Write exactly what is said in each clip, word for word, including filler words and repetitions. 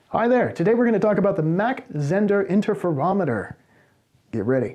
Hi there, today we're going to talk about the Mach-Zehnder Interferometer. Get ready.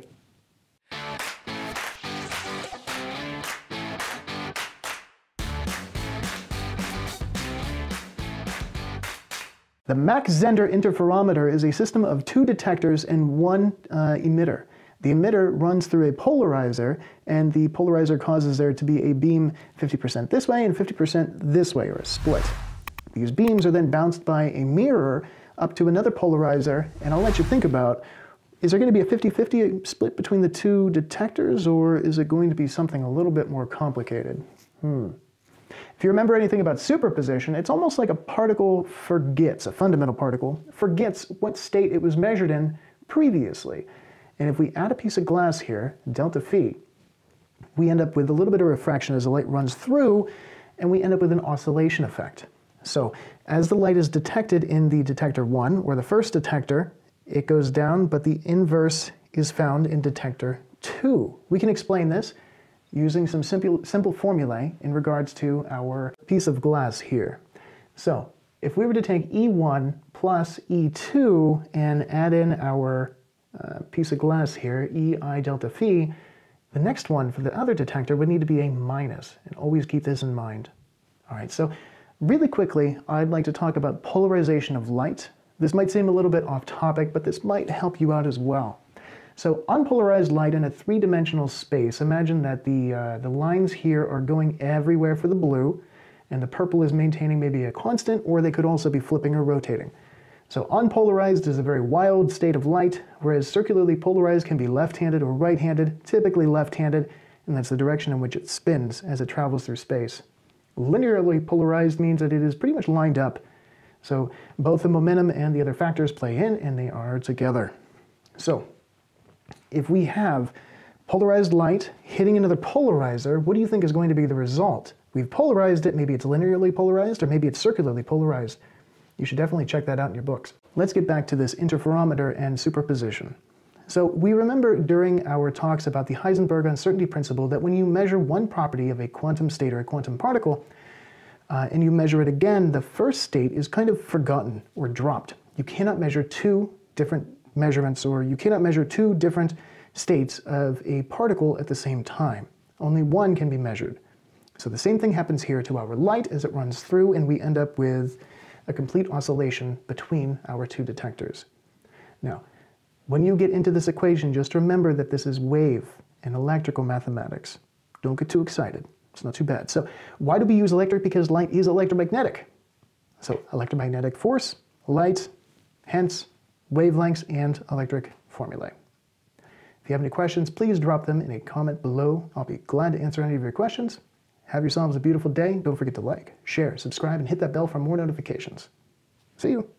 The Mach-Zehnder Interferometer is a system of two detectors and one uh, emitter. The emitter runs through a polarizer, and the polarizer causes there to be a beam fifty percent this way and fifty percent this way, or a split. These beams are then bounced by a mirror up to another polarizer, and I'll let you think about, is there going to be a fifty fifty split between the two detectors, or is it going to be something a little bit more complicated? Hmm. If you remember anything about superposition, it's almost like a particle forgets, a fundamental particle, forgets what state it was measured in previously. And if we add a piece of glass here, delta phi, we end up with a little bit of refraction as the light runs through, and we end up with an oscillation effect. So as the light is detected in the detector one, or the first detector, it goes down, but the inverse is found in detector two. We can explain this using some simple, simple formulae in regards to our piece of glass here. So if we were to take E one plus E two and add in our uh, piece of glass here, E I delta phi, the next one for the other detector would need to be a minus, and always keep this in mind. All right, so really quickly, I'd like to talk about polarization of light. This might seem a little bit off topic, but this might help you out as well. So unpolarized light in a three-dimensional space, imagine that the, uh, the lines here are going everywhere for the blue, and the purple is maintaining maybe a constant, or they could also be flipping or rotating. So unpolarized is a very wild state of light, whereas circularly polarized can be left-handed or right-handed, typically left-handed, and that's the direction in which it spins as it travels through space. Linearly polarized means that it is pretty much lined up. So both the momentum and the other factors play in, and they are together. So if we have polarized light hitting another polarizer, what do you think is going to be the result? We've polarized it, maybe it's linearly polarized, or maybe it's circularly polarized. You should definitely check that out in your books. Let's get back to this interferometer and superposition. So we remember during our talks about the Heisenberg uncertainty principle that when you measure one property of a quantum state or a quantum particle, uh, and you measure it again, the first state is kind of forgotten or dropped. You cannot measure two different measurements, or you cannot measure two different states of a particle at the same time. Only one can be measured. So the same thing happens here to our light as it runs through, and we end up with a complete oscillation between our two detectors. Now, when you get into this equation, just remember that this is wave in electrical mathematics. Don't get too excited. It's not too bad. So why do we use electric? Because light is electromagnetic. So electromagnetic force, light, hence wavelengths and electric formulae. If you have any questions, please drop them in a comment below. I'll be glad to answer any of your questions. Have yourselves a beautiful day. Don't forget to like, share, subscribe, and hit that bell for more notifications. See you.